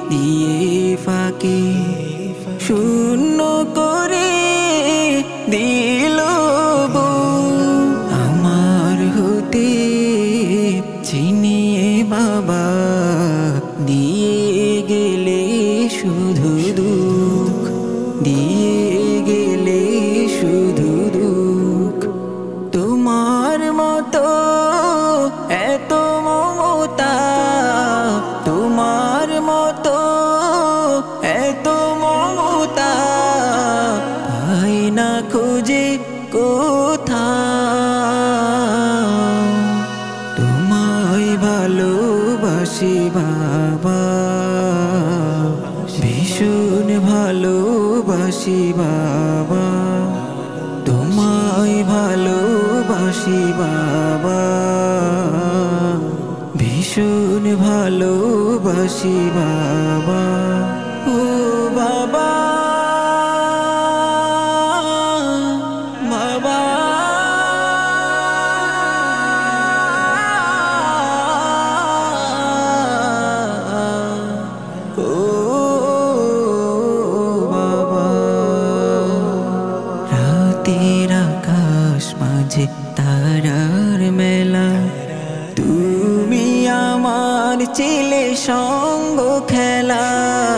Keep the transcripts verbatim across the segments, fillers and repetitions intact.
দিয়ে ফাঁকি শূন্য করে দিল বুক। আমার হতে চিনিয়ে বাবা দিয়ে গেলে শুধু দুঃখ, দিয়ে গেলে শুধু দুঃখ। তোমার মতো এত মমতা, তোমার মতো এত মমতা পাই না খুঁজে কোথাও। তোমায় ভালোবাসি বাবা, ভীষণ ভালোবাসি বাবা। তোমায় ভালোবাসি বাবা, ভীষণ ভালোবাসি বাবা। ও বাবা, বাবা, ও বাবা। রাতের আকাশ মাঝে তারার মেলা, তুমি আমার ছিলে সঙ্গ খেলা।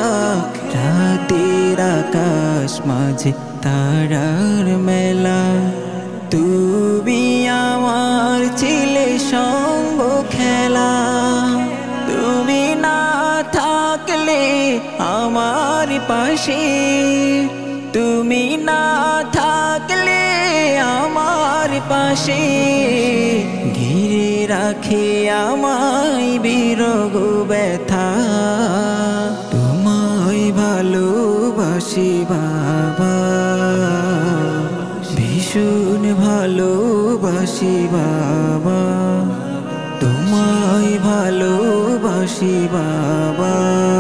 রাতের আকাশ মাঝে তারার মেলা, তুমি আমার ছিলে সঙ্গ খেলা। তুমি না থাকলে আমার পাশে, তুমি না থাকলে আমার পাশে ঘিরে রাখে আমায় বিরহ ব্যথা। তোমায় ভালোবাসি বাবা, ভীষণ ভালোবাসি বাবা। তোমায় ভালোবাসি বাবা,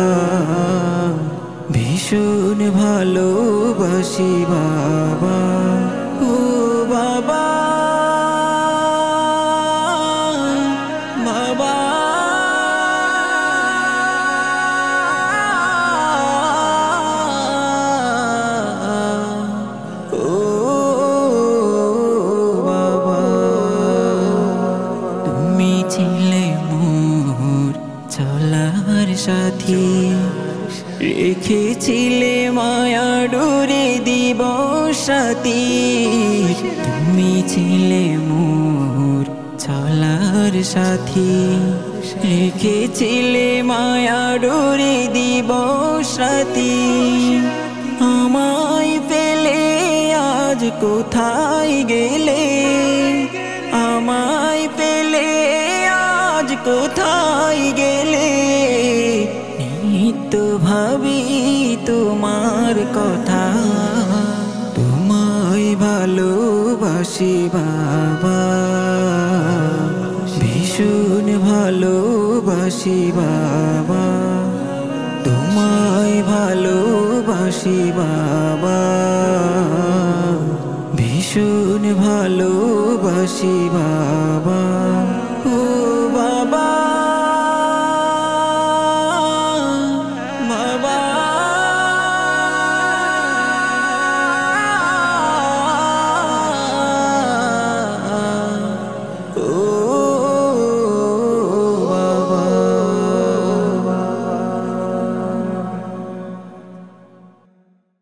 ভীষণ ভালোবাসি বাবা। ও বাবা, বাবা, ও বাবা। তুমি ছিলে মোর চলার সাথী, রেখেছিলে মায়া ডোরে দিবস রাতি। তুমি ছিলে মোর চলার সাথী, রেখেছিলে মায়া ডোরে দিবস রাতি। আমায় ফেলে আজ কোথায় গেলে, আমায় ফেলে আজ কোথায় গেলে। নিত্য ভাবি তোমার কথা, তোমায় ভালোবাসি বাবা, ভীষণ ভালোবাসি বাবা। তোমায় ভালোবাসি বাবা, ভীষণ ভালোবাসি বাবা।